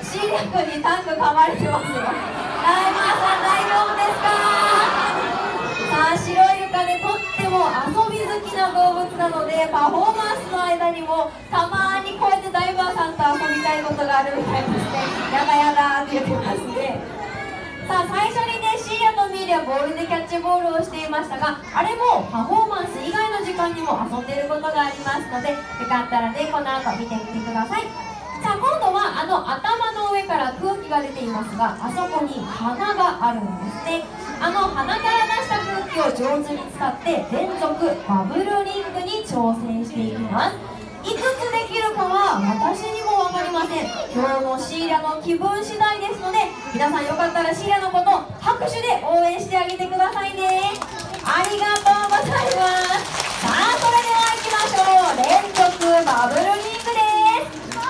シーリャ君にタンク噛まれてますよ。皆さん大丈夫ですか？さあ、白イルカね、とっても遊び好きな動物なので、パフォーマンスの間にもたまにこうやってダイバーさんと遊びたいことがあるみたいですね。やだやだって言ってますね。さあ、最初にね、シーリャとミーリャボールでキャッチボールをしていましたが、あれもパフォーマンス以外の時間にも遊んでいることがありますので、よかったらね、この後見てみてください。さあ、今度は頭の上から空気が出ていますが、あそこに鼻があるんですね。鼻から出した空気を上手に使って連続バブルリングに挑戦していきます。いくつできるかは私にも分かりません。今日のシーリャの気分次第ですので、皆さんよかったらシーリャのこと拍手で応援してあげてくださいね。ありがとうございます。さあ、それでは行きましょう。連続バブルリングです。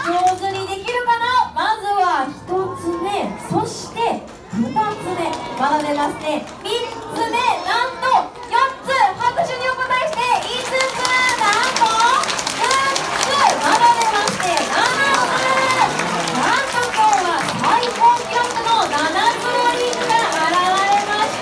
上手にできるかな？まずは1つ目、そして2つ目、まだ出ますね。3つ目、なんと4つ、拍手にお答えして5つ、なんとまだ出まして7つ、なんと今日は最高記録の7つのリングが現れました。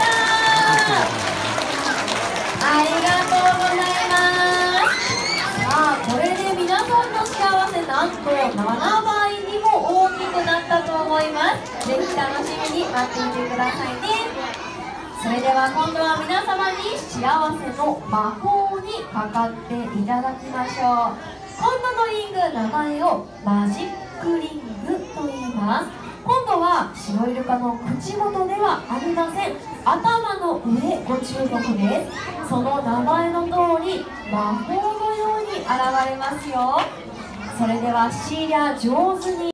ありがとうございます。さあ、これで皆さんの幸せなんと7倍にも大きくなったと思います。ぜひ楽しみに待っていてくださいね。それでは今度は皆様に幸せの魔法にかかっていただきましょう。今度のリング、名前をマジックリングと言います。今度は白イルカの口元ではありません。頭の上ご注目です。その名前の通り魔法のように現れますよ。それではシーリャ、上手に